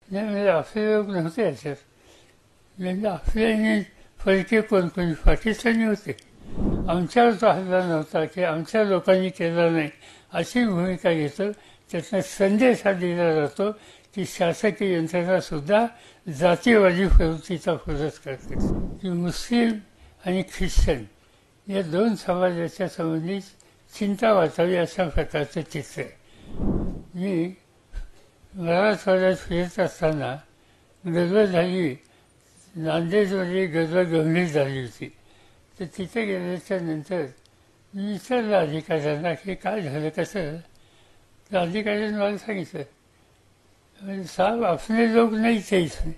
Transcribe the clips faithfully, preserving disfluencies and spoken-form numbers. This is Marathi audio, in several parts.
नाही म्हणजे आपले लोक नव्हते याच्यात. म्हणजे आपल्याने फरके कोण कोणी पाकिस्तानी होते. आमच्यावर तो हल्ला नव्हता की आमच्या लोकांनी केला नाही अशी भूमिका घेतो. त्यातनं संदेश हा दिला जातो की शासकीय यंत्रणासुद्धा जातीवादी प्रवृत्तीचा पुरस्कार करते. की मुस्लिम आणि ख्रिश्चन या दोन समाजाच्या संबंधी चिंता वाटावी अशा प्रकारचं चित्र आहे. मी मराठवाड्यात फिरत असताना गडबड झाली, नांदेडमध्ये गडबड गंभीर झाली होती. तर तिथे गेल्याच्या नंतर मी विचारलं अधिकाऱ्यांना की काय झालं कसं. तर अधिकाऱ्यांनी मला सांगितलं म्हणजे साहेब अपने लोग नाही थे इसमें.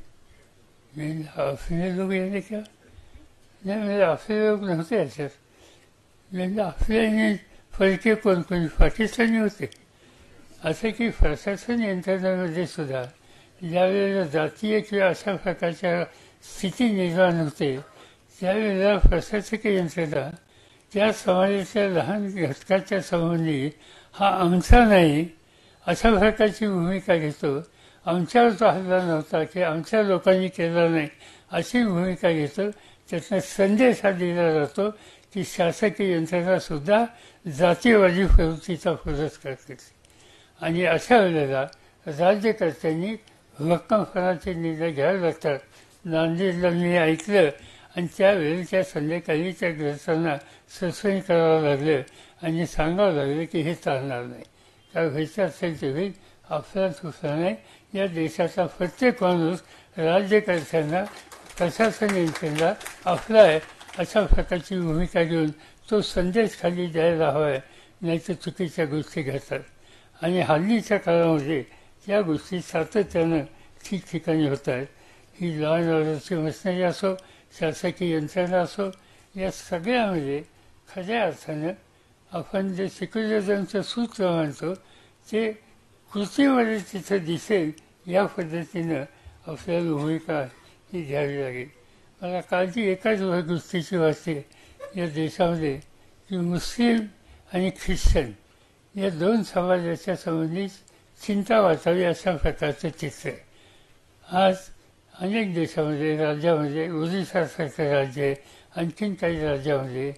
मी अपने लोग याने क्या. नाही म्हणजे आपले लोक नव्हते याच्यात. म्हणजे आपल्याने फरके कोण कोणी पाकिस्तानी होते. असं की प्रशासन यंत्रणेमध्ये सुद्धा ज्यावेळेला जातीय किंवा अशा प्रकारच्या स्थिती निर्माण होते त्यावेळेला प्रशासकीय यंत्रणा त्या समाजाच्या लहान घटकाच्या संबंधी हा आमचा नाही अशा प्रकारची भूमिका घेतो. आमच्यावर तो हल्ला नव्हता की आमच्या लोकांनी केला नाही अशी भूमिका घेतो. त्यातनं संदेश हा दिला जातो की शासकीय यंत्रणा जातीवादी प्रवृत्तीचा पुरस्कार करते. आणि अशा वेळेला राज्यकर्त्यांनी भक्कमपणाचे निर्णय घ्यावे लागतात. नांदेडला मी ऐकलं आणि त्यावेळी त्या संध्याकाळी त्या ग्रस्तांना सस्पेंड करावं लागलं आणि सांगावं लागलं की हे चालणार नाही. काय व्हायचं असेल ते होईल, आपला दुसरा नाही. या देशाचा प्रत्येक माणूस राज्यकर्त्यांना प्रशासन यंत्रणेला आपला आहे अशा प्रकारची भूमिका घेऊन तो संदेश खाली द्यायला हवा आहे, नाहीतर चुकीच्या गोष्टी घडतात. आणि हल्लीच्या काळामध्ये या गोष्टी सातत्यानं ठिकठिकाणी होत आहेत. ही लॉ अँड ऑर्डरची मशिनरी असो, शासकीय यंत्रणा असो, या सगळ्यामध्ये खऱ्या अर्थानं आपण जे सेक्युलरिझमचं सूत्र मानतो ते कृतीमध्ये तिथं दिसेल या पद्धतीनं आपल्याला भूमिका ही घ्यावी लागेल. मला कालची एकाच गोष्टीची वाटते या देशामध्ये की मुस्लिम आणि ख्रिश्चन या दोन समाजाच्या संबंधी चिंता वाटावी अशा प्रकारचं चित्र आहे. आज अनेक देशामध्ये राज्यामध्ये ओरिसासारखं राज्य आहे, आणखीन काही राज्यामध्ये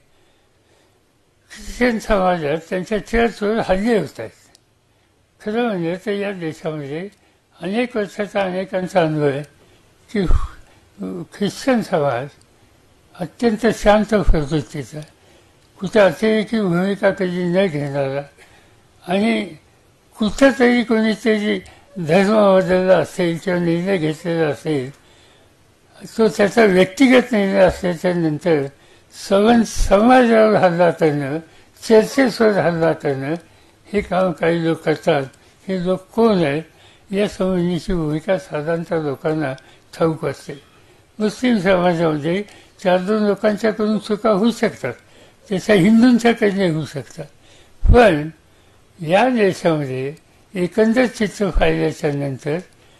ख्रिश्चन समाजात त्यांच्या चर्चवर हल्ले होत आहेत. खरं म्हणजे तर या देशामध्ये अनेक वर्षाचा अनेकांचा अनुभव आहे की ख्रिश्चन समाज अत्यंत शांत प्रवृत्तीचा, कुठे अतिरेकी भूमिका कधी न घेणारा आणि कुठंतरी कोणीतरी धर्म बदलला असेल किंवा निर्णय घेतलेला असेल तो त्याचा व्यक्तिगत निर्णय असल्याच्या नंतर सवन समाजावर हल्ला करणं, चर्चेवर हल्ला करणं हे काम काही लोक करतात. हे लोक कोण आहेत या संबंधीची भूमिका साधारणतः लोकांना ठाऊक असते. मुस्लिम समाजामध्ये चार दोन लोकांच्याकडून चुका होऊ शकतात, त्याच्या हिंदूंच्याकडे होऊ शकतात. पण या देशामध्ये एकंदर चित्र पाहिल्याच्या नंतर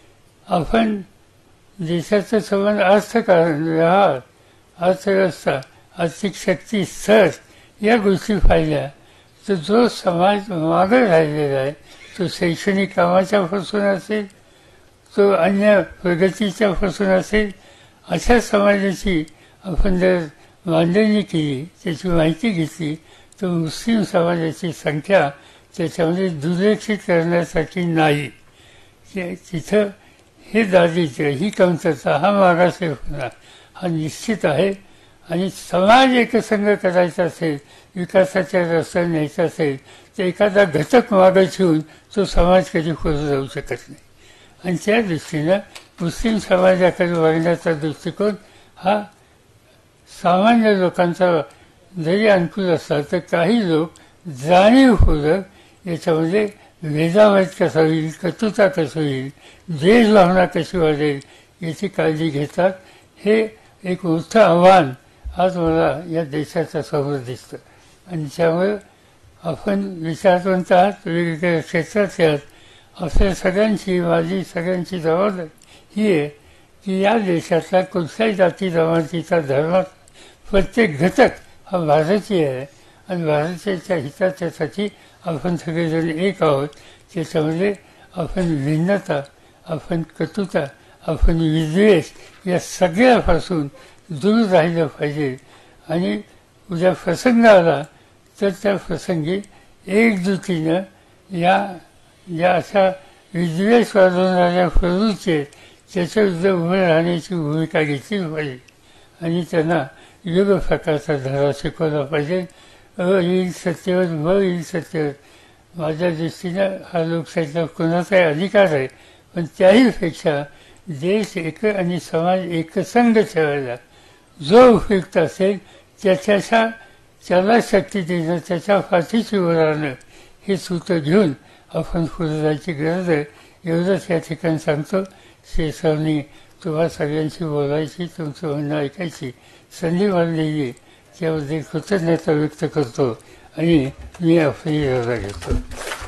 आपण देशाचं संबंध अर्थकारण, व्यवहार, अर्थव्यवस्था, आर्थिक शक्ती, स्तर या गोष्टी पाहिल्या तर जो समाज मागे राहिलेला आहे तो शैक्षणिक कामाच्यापासून असेल, तो अन्य प्रगतीच्यापासून असेल, अशा समाजाची आपण जर मांडणी केली, त्याची माहिती घेतली तर मुस्लिम समाजाची संख्या त्याच्यामध्ये दुर्लक्षित करण्यासाठी नाही. तिथं हे दारिद्र्य, ही कमतरता, हा मागासलेपणा हा निश्चित आहे. आणि समाज एकसंघ करायचा असेल, विकासाच्या रस्त्याने न्यायचा असेल तर एखादा घटक मागं ठेवून तो समाज कधी पुढे जाऊ शकत नाही. आणि त्या दृष्टीनं मुस्लिम समाजाकडे वागण्याचा दृष्टिकोन हा सामान्य लोकांचा जरी अनुकूल असला तर काही लोक जाणीवपूर्वक याच्यामध्ये भेदाभेद कसा होईल, कटुता कसं होईल, द्वेषभावना कशी वाढेल याची काळजी घेतात. हे एक मोठं आव्हान आज मला या देशाच्या समोर दिसतं. आणि त्यामुळे आपण विचारवंत आहात, वेगवेगळ्या क्षेत्रात आहात. आपल्या सगळ्यांची, माझी सगळ्यांची जबाबदारी ही आहे की या देशातला कुठल्याही जाती जमातीचा धर्मात प्रत्येक घटक हा भारतीय आहे आणि भारताच्या हिताच्यासाठी आपण सगळेजण एक आहोत. त्याच्यामध्ये आपण भिन्नता आपण कटुता, आपण विद्वेष या सगळ्यापासून दूर राहिलं पाहिजे. आणि उद्या प्रसंग आला तर त्या प्रसंगी एकजुटीनं या या अशा विद्वेष वाढवणाऱ्या प्रवृत्ती आहेत त्याच्याविरुद्ध उभं राहण्याची भूमिका घेतली पाहिजे आणि त्यांना योग्य प्रकारचा धडा शिकवला पाहिजे. अ येईल सत्तेवर, व येईल सत्तेवर. माझ्या दृष्टीनं हा लोकशाहीचा कोणाचाही अधिकार आहे, पण त्याहीपेक्षा देश एक आणि समाज एकसंघ ठेवायला जो उपयुक्त असेल त्याच्या त्याला शक्ती देणं, त्याच्या पाठीशी उभं राहणं हे सूत्र घेऊन आपण पुढे जायची गरज आहे. एवढंच या ठिकाणी सांगतो. शेषावनी तुम्हा सगळ्यांशी बोलायची, तुमचं म्हणणं ऐकायची संधी मानलेली त्याबद्दल कृतज्ञता व्यक्त करतो आणि मी आपली रजा घेतो.